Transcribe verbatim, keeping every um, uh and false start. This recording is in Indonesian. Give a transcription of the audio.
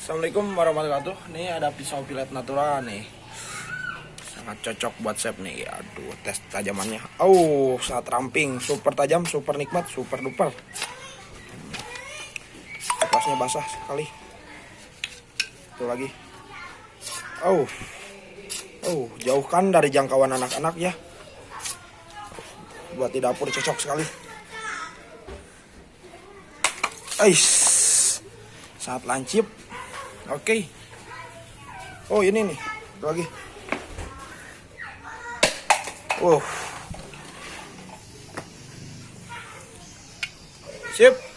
Assalamualaikum warahmatullahi wabarakatuh. Nih ada pisau filet natural nih. Sangat cocok buat chef nih. Aduh, tes tajamannya. Oh, sangat ramping, super tajam, super nikmat, super duper. Atasnya basah sekali. Itu lagi. Oh. Oh, jauhkan dari jangkauan anak-anak ya. Buat di dapur cocok sekali. Ais. Sangat lancip. Oke. Oh, ini nih. Itu lagi. Wow. Sip.